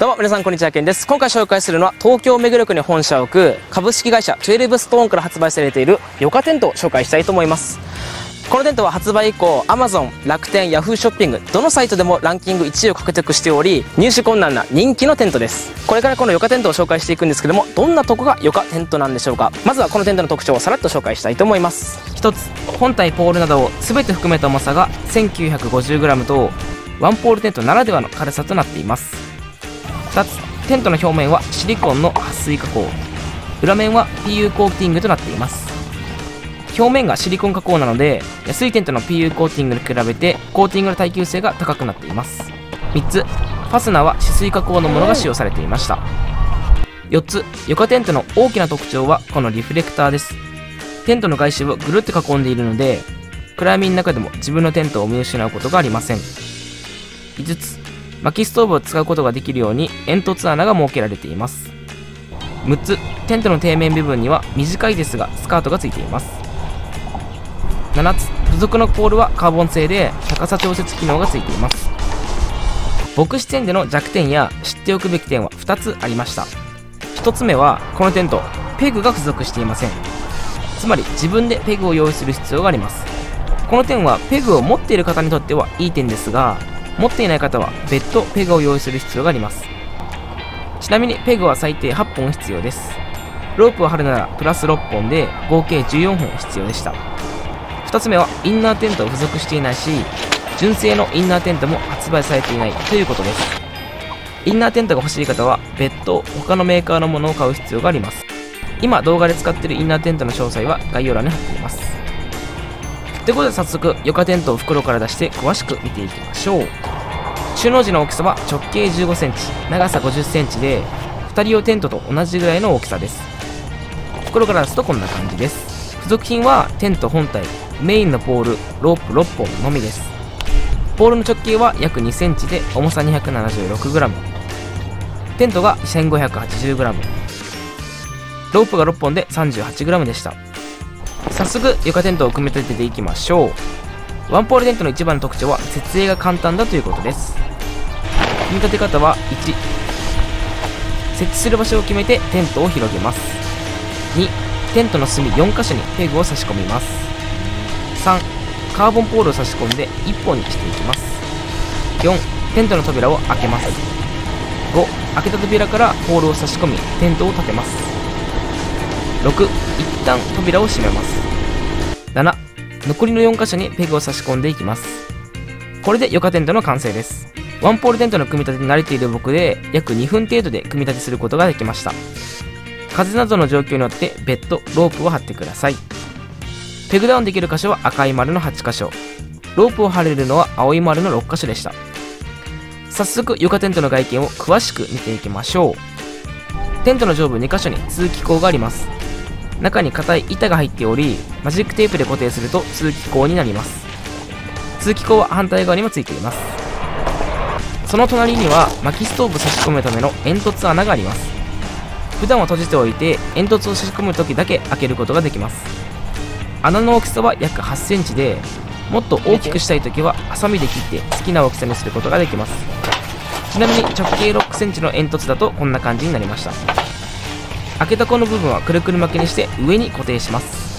どうも皆さんこんにちは、ケンです。今回紹介するのは東京目黒区に本社を置く株式会社12ストーンから発売されているヨカテントを紹介したいと思います。このテントは発売以降 Amazon、楽天、Yahoo ショッピングどのサイトでもランキング1位を獲得しており、入手困難な人気のテントです。これからこのヨカテントを紹介していくんですけども、どんなとこがヨカテントなんでしょうか。まずはこのテントの特徴をさらっと紹介したいと思います。1つ、本体ポールなどを全て含めた重さが 1950g とワンポールテントならではの軽さとなっています。2つ、テントの表面はシリコンの撥水加工、裏面は PU コーティングとなっています。表面がシリコン加工なので安いテントの PU コーティングに比べてコーティングの耐久性が高くなっています。3つ、ファスナーは止水加工のものが使用されていました。4つ、ヨカテントの大きな特徴はこのリフレクターです。テントの外周をぐるっと囲んでいるので暗闇の中でも自分のテントを見失うことがありません。5つ、薪ストーブを使うことができるように煙突穴が設けられています。6つ、テントの底面部分には短いですがスカートがついています。7つ、付属のポールはカーボン製で高さ調節機能がついています。僕視点での弱点や知っておくべき点は2つありました。1つ目はこのテントペグが付属していません。つまり自分でペグを用意する必要があります。この点はペグを持っている方にとってはいい点ですが、持っていない方は別途ペグを用意する必要があります。ちなみにペグは最低8本必要です。ロープを張るならプラス6本で合計14本必要でした。2つ目はインナーテントを付属していないし、純正のインナーテントも発売されていないということです。インナーテントが欲しい方は別途他のメーカーのものを買う必要があります。今動画で使っているインナーテントの詳細は概要欄に貼っています。ということで早速ヨカテントを袋から出して詳しく見ていきましょう。収納時の大きさは直径15センチ、長さ50センチで2人用テントと同じぐらいの大きさです。袋から出すとこんな感じです。付属品はテント本体、メインのポール、ロープ6本のみです。ポールの直径は約2センチで重さ 276g、 テントが 1580g、 ロープが6本で 38g でした。早速ヨカテントを組み立てていきましょう。ワンポールテントの一番の特徴は設営が簡単だということです。組み立て方は1、設置する場所を決めてテントを広げます。2、テントの隅4箇所にペグを差し込みます。3、カーボンポールを差し込んで1本にしていきます。4、テントの扉を開けます。5、開けた扉からポールを差し込みテントを立てます。6、一旦扉を閉めます。7、残りの4箇所にペグを差し込んでいきます。これでヨカテントの完成です。ワンポールテントの組み立てに慣れている僕で約2分程度で組み立てすることができました。風などの状況によって別途ロープを張ってください。ペグダウンできる箇所は赤い丸の8箇所、ロープを張れるのは青い丸の6箇所でした。早速ヨカテントの外見を詳しく見ていきましょう。テントの上部2箇所に通気口があります。中に硬い板が入っており、マジックテープで固定すると通気口になります。通気口は反対側にもついています。その隣には薪ストーブ差し込むための煙突穴があります。普段は閉じておいて煙突を差し込む時だけ開けることができます。穴の大きさは約8センチで、もっと大きくしたい時はハサミで切って好きな大きさにすることができます。ちなみに直径6センチの煙突だとこんな感じになりました。開けたこの部分はくるくる巻きにして上に固定します。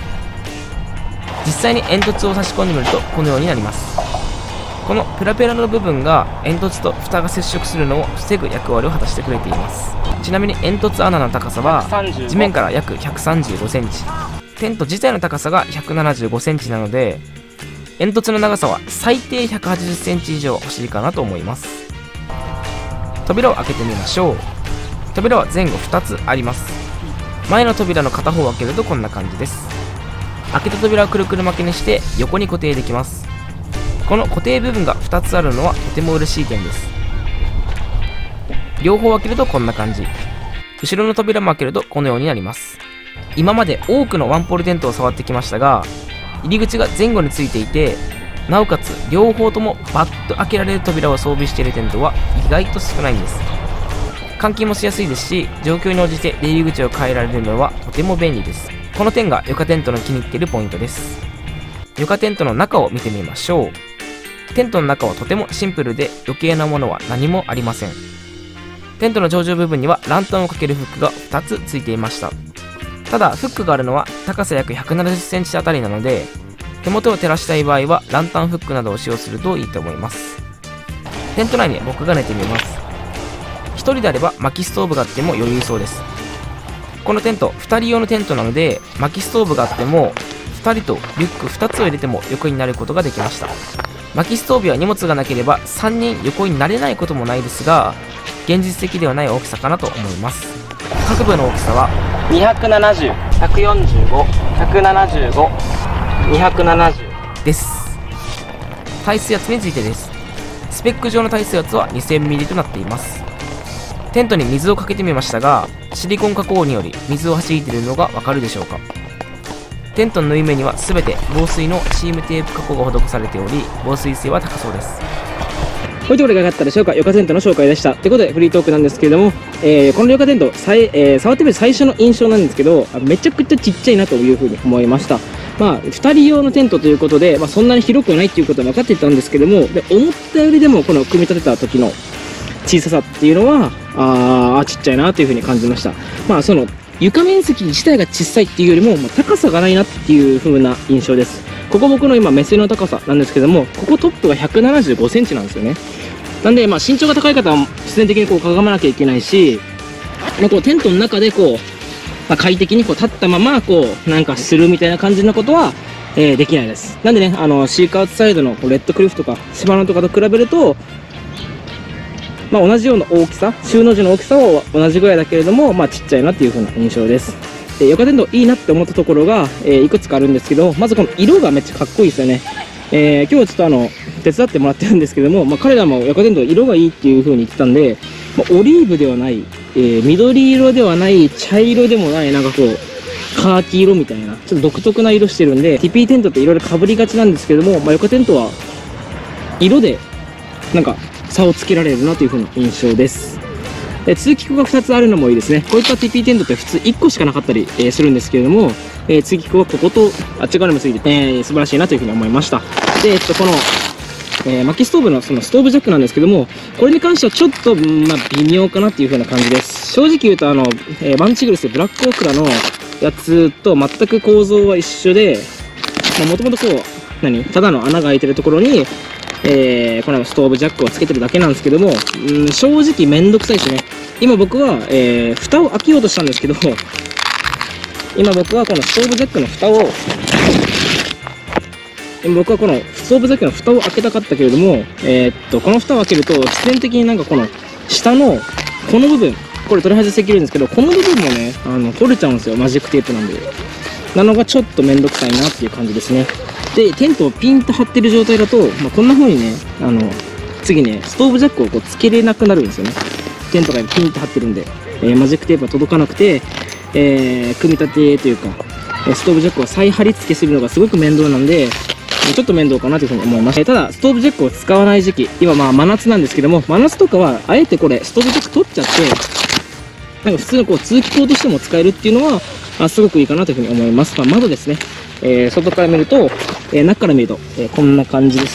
実際に煙突を差し込んでみるとこのようになります。このペラペラの部分が煙突と蓋が接触するのを防ぐ役割を果たしてくれています。ちなみに煙突穴の高さは地面から約135センチ、テント自体の高さが175センチなので煙突の長さは最低180センチ以上欲しいかなと思います。扉を開けてみましょう。扉は前後2つあります。前の扉の片方を開けるとこんな感じです。開けた扉をくるくる巻きにして横に固定できます。この固定部分が2つあるのはとても嬉しい点です。両方開けるとこんな感じ、後ろの扉も開けるとこのようになります。今まで多くのワンポールテントを触ってきましたが、入り口が前後についていて、なおかつ両方ともバッと開けられる扉を装備しているテントは意外と少ないんです。換気もしやすいですし、状況に応じて出入り口を変えられるのはとても便利です。この点がヨカテントの気に入っているポイントです。ヨカテントの中を見てみましょう。テントの中はとてもシンプルで余計なものは何もありません。 テントの頂上部分にはランタンをかけるフックが2つついていました。ただフックがあるのは高さ約170センチあたりなので、手元を照らしたい場合はランタンフックなどを使用するといいと思います。テント内に僕が寝てみます。1人であれば薪ストーブがあっても余裕そうです。このテント2人用のテントなので、薪ストーブがあっても2人とリュック2つを入れても横になることができました。薪ストーブや荷物がなければ3人横になれないこともないですが、現実的ではない大きさかなと思います。各部の大きさは270、145、175、270です。耐水圧についてです。スペック上の耐水圧は 2000ml となっています。テントに水をかけてみましたが、シリコン加工により水を弾いているのがわかるでしょうか。テントの縫い目には全て防水のチームテープ加工が施されており、防水性は高そうです。こういうところが上がったでしょうか。ヨカテントの紹介でした。ということでフリートークなんですけれども、このヨカテント触ってみる最初の印象なんですけど、めちゃくちゃちっちゃいなというふうに思いました。2人用のテントということで、そんなに広くはないということは分かっていたんですけども、で思ったよりでもこの組み立てた時の小ささっていうのはちっちゃいなというふうに感じました。その床面積自体が小さいっていうよりも、高さがないなっていう風な印象です。ここ僕の今目線の高さなんですけども、ここトップが175センチなんですよね。なんで身長が高い方は必然的にこうかがまなきゃいけないし、こうテントの中でこう、快適にこう立ったままこうなんかするみたいな感じのことは、できないです。なんでね、シークアウトサイドのレッドクリフとかシバナとかと比べると、同じような大きさ、収納時の大きさは同じぐらいだけれども、ちっちゃいなっていう風な印象です。ヨカテントいいなって思ったところが、いくつかあるんですけど、まずこの色がめっちゃかっこいいですよね。今日はちょっと手伝ってもらってるんですけども、彼らもヨカテント色がいいっていう風に言ってたんで、オリーブではない、緑色ではない、茶色でもない、なんかこう、カーキ色みたいな、ちょっと独特な色してるんで、TP テントっていろいろ被りがちなんですけども、ヨカテントは色で、なんか、差をつけられるなという風な印象です。通気口が2つあるのもいいですね。こういった TP テントって普通1個しかなかったり、するんですけれども、通気口はこことあっち側にもついて、素晴らしいなという風に思いました。で、この、薪ストーブのそのストーブジャックなんですけども、これに関してはちょっと、微妙かなっていう風な感じです。正直言うとバンチグルスブラックオクラのやつと全く構造は一緒で、もともとこう、ただの穴が開いてるところに、このストーブジャックをつけてるだけなんですけども、正直めんどくさいですね。今僕は、蓋を開けようとしたんですけど、今僕はこのストーブジャックの蓋を、開けたかったけれども、この蓋を開けると必然的になんかこの下のこの部分、これ取り外しできるんですけど、この部分もね取れちゃうんですよ、マジックテープなんで。なのがちょっとめんどくさいなっていう感じですね。でテントをピンと張ってる状態だと、こんな風にね次ねストーブジャックをこうつけれなくなるんですよね。テントがピンと張ってるんで、マジックテープが届かなくて、組み立てというかストーブジャックを再貼り付けするのがすごく面倒なんで、ちょっと面倒かなというふうに思いました。ただストーブジャックを使わない時期、今真夏なんですけども、真夏とかはあえてこれストーブジャック取っちゃって、なんか普通のこう通気口としても使えるっていうのはすごくいいかなというふうに思います。窓ですね、外から見ると、中から見ると、こんな感じです。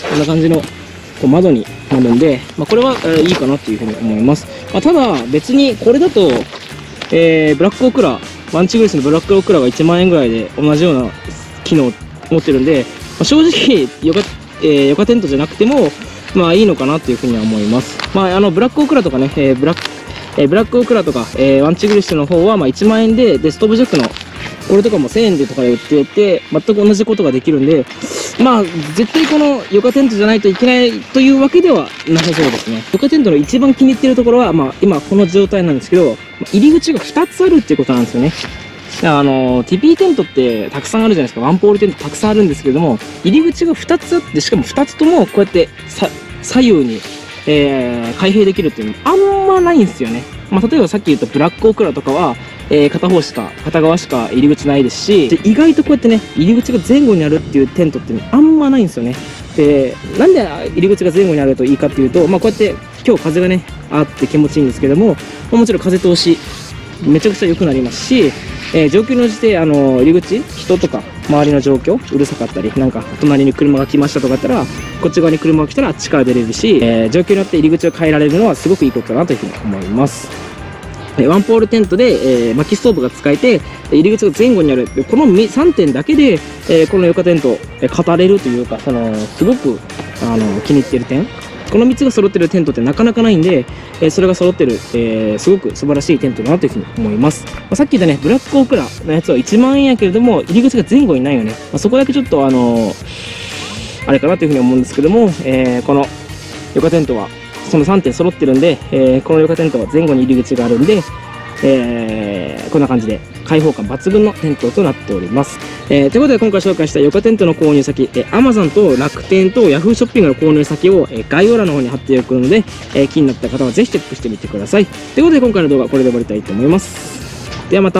こんな感じのこう窓になるんで、これは、いいかなというふうに思います。ただ別にこれだと、ブラックオクラ、バンチグルスのブラックオクラが1万円ぐらいで同じような機能を持ってるんで、正直ヨカテントじゃなくてもいいのかなというふうには思います。ブラックオクラとかね、ブラックオクラとか、ワンチグリッシュの方は1万円で、ストーブジャックのこれとかも1000円でとかで売ってて、全く同じことができるんで、絶対このヨカテントじゃないといけないというわけではなさそうですね。ヨカテントの一番気に入ってるところは、今この状態なんですけど、入り口が2つあるっていうことなんですよね。TP テントってたくさんあるじゃないですか。ワンポールテントたくさんあるんですけれども、入り口が2つあって、しかも2つともこうやって左右に開閉できるっていうのあんまないんですよね。例えばさっき言ったブラックオクラとかは、片側しか入り口ないですし、意外とこうやってね、入り口が前後にあるっていうテントってあんまないんですよね。で、なんで入り口が前後にあるといいかっていうと、こうやって今日風がね、あって気持ちいいんですけども、もちろん風通し、めちゃくちゃ良くなりますし、状況に応じて入り口、人とか周りの状況うるさかったり、なんか隣に車が来ましたとかだったら、こっち側に車が来たらあっちから出れるし、状況によって入り口を変えられるのはすごくいいことだなというふうに思います。ワンポールテントで、薪ストーブが使えて、入り口が前後にある。この3点だけで、このヨカテント、語れるというか、すごく、気に入っている点。この3つが揃ってるテントってなかなかないんで、それが揃ってる、すごく素晴らしいテントだなというふうに思います。さっき言ったね、ブラックオクラのやつは1万円やけれども、入り口が前後にないよね。そこだけちょっとあれかなというふうに思うんですけども、このヨカテントは、その3点揃ってるんで、このヨカテントは前後に入り口があるんで、こんな感じで開放感抜群のテントとなっております。ということで今回紹介したヨカテントの購入先、Amazon と楽天と Yahoo ショッピングの購入先を、概要欄の方に貼っておくので、気になった方はぜひチェックしてみてください。ということで今回の動画はこれで終わりたいと思います。ではまた。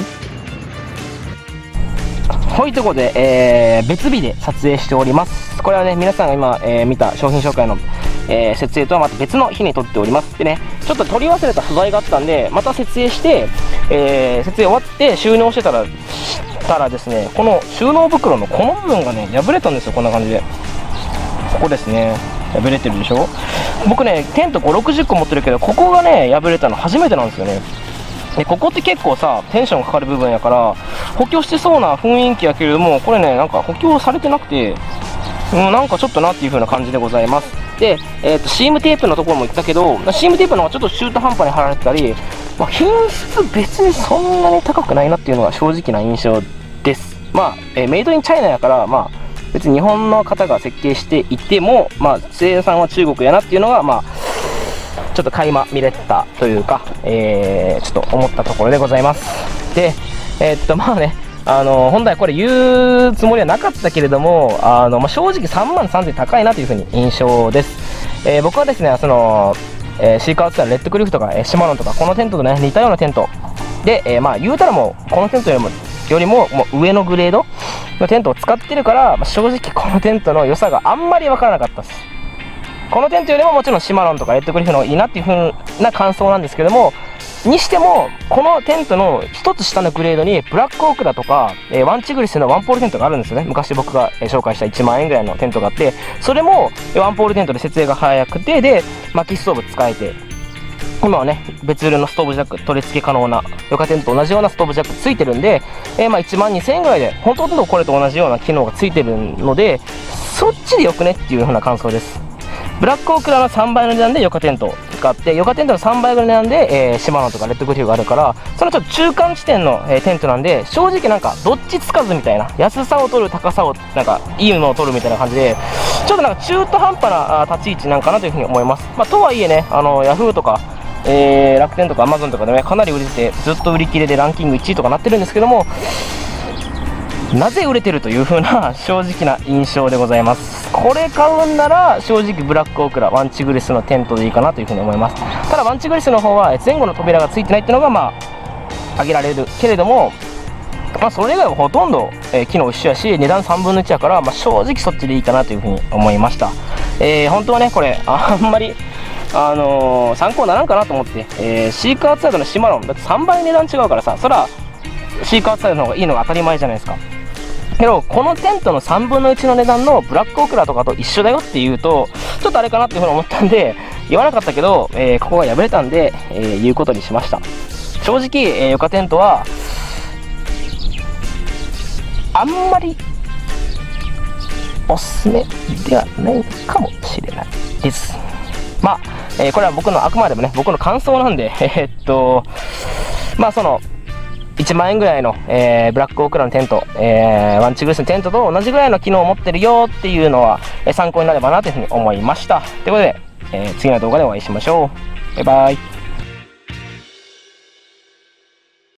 はい、ということで、別日で撮影しております。これはね、皆さんが今、見た商品紹介の、設営とはまた別の日に撮っております。でね、ちょっと取り忘れた素材があったんで、また設営して、設営終わって収納してたらですね、この収納袋のこの部分がね、破れたんですよ、こんな感じで。ここですね。破れてるでしょ。僕ね、テント5、60個持ってるけど、ここがね、破れたの初めてなんですよね。でここって結構さ、テンションかかる部分やから補強してそうな雰囲気やけれども、これね、なんか補強されてなくて、なんかちょっとなっていう風な感じでございます。で、シームテープのところも言ったけど、シームテープの方がちょっと中途半端に貼られてたり、品質別にそんなに高くないなっていうのが正直な印象です。メイドインチャイナやから、別に日本の方が設計していても、生産は中国やなっていうのが、ちょっと垣間見れたというか、ちょっと思ったところでございます。で、本来これ言うつもりはなかったけれども、正直3万3000高いなというふうに印象です。僕はですね、シーカーツアーレッドクリフとか、シマノンとか、このテントとね、似たようなテントで、言うたらもう、このテントよりも上のグレードのテントを使ってるから、正直このテントの良さがあんまりわからなかったです。このテントよりももちろんシマノンとかレッドクリフの方がいいなっていう風な感想なんですけども、にしてもこのテントの一つ下のグレードにブラックオークラとか、ワンチグリスのワンポールテントがあるんですよね。昔僕が紹介した1万円ぐらいのテントがあって、それもワンポールテントで設営が早くて、で薪ストーブ使えて、今はね別売りのストーブジャック取り付け可能なヨカテントと同じようなストーブジャックついてるんで、1万2000円ぐらいでほとんどこれと同じような機能がついてるので、そっちでよくねっていう風な感想です。ブラックオークラの3倍の値段でヨカテントがあって、ヨカテントの3倍の値段で、シマノとかレッドクリフがあるから、そのちょっと中間地点の、テントなんで、正直なんかどっちつかずみたいな、安さを取る高さをなんかいいのを取るみたいな感じで、ちょっとなんか中途半端な立ち位置なんかなというふうに思います。とはいえね、ヤフーとか、楽天とかアマゾンとかでね、かなり売れてて、ずっと売り切れでランキング1位とかなってるんですけども、なぜ売れてるという風な正直な印象でございます。これ買うんなら正直ブラックオークラワンチグリスのテントでいいかなという風に思います。ただワンチグリスの方は前後の扉がついてないっていうのが挙げられるけれども、それ以外はほとんど、機能一緒やし、値段3分の1やから、正直そっちでいいかなという風に思いました。本当はねこれあんまり参考にならんかなと思って、シーカーツアードのシマロンだって3倍値段違うからさ、そらシーカーツアードの方がいいのが当たり前じゃないですか。けどこのテントの3分の1の値段のブラックオクラとかと一緒だよっていうとちょっとあれかなっていうふうに思ったんで言わなかったけど、ここが破れたんで、言うことにしました。正直、ヨカテントはあんまりおすすめではないかもしれないです。これは僕のあくまでもね僕の感想なんでその1万円ぐらいの、ブラックオークラのテント、ワンチグリスのテントと同じぐらいの機能を持ってるよっていうのは、参考になればなというふうに思いました。ということで、次の動画でお会いしましょう。バイバイ。